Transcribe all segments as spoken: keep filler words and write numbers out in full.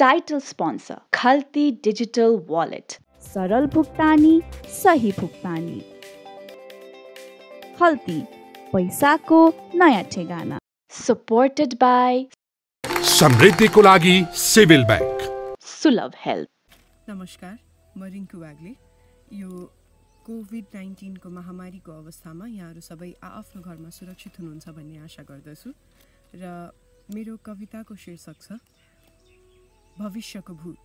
Title sponsor Khalti Digital Wallet. सरल भुक्तानी, सही भुक्तानी. खल्ती, पैसाको नयाँ ठेगाना. Supported by समृद्धिको लागि सिभिल बैंक. सुलभ हेल्थ. नमस्कार, म रिङ्कु वाग्ले. यो कोभिड नाइन्टिन को महामारीको अवस्थामा यहाँहरू सबै आआफ्नो घरमा सुरक्षित हुनुहुन्छ भन्ने आशा गर्दछु. र मेरो कविताको शीर्षक छ भविष्यको भूत.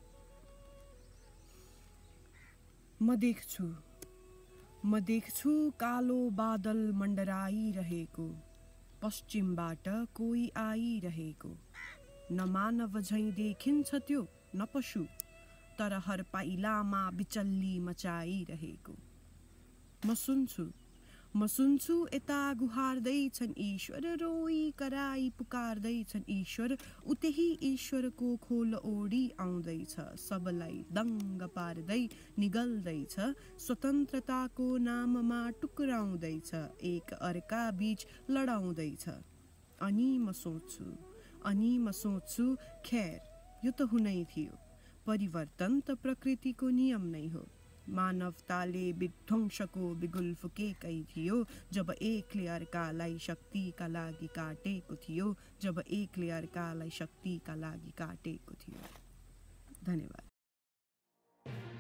म देख्छु म देख्छु कालो बादल मण्डराइरहेको, पश्चिमबाट कोही आइरहेको. न मानव झैँ देखिन्छ त्यो, न पशु, तर हर पाइलामा बिचल्ली मचाइरहेको. म सुन्छु म सुन्छु यता गुहार्दैछन् ईश्वर, रोई कराई पुकार्दैछन् ईश्वर. उतै ईश्वरको खोल ओडी आउँदैछ, सबलाई दङ्ग पार्दै निगल्दैछ. स्वतन्त्रताको नाममा टुक्राउँदैछ, एक अर्का बीच लडाउँदैछ. अनि म सोच्छु अनि म सोच्छु खैर यो त हुनै थियो. परिवर्तन त प्रकृतिको नियम नै हो. मानवताले विध्वंसको बिगुल फुकेकै थियो जब एकले अर्कालाई शक्तिका लागि काटेको थियो जब एकले अर्कालाई शक्तिका लागि काटेको थियो. धन्यवाद.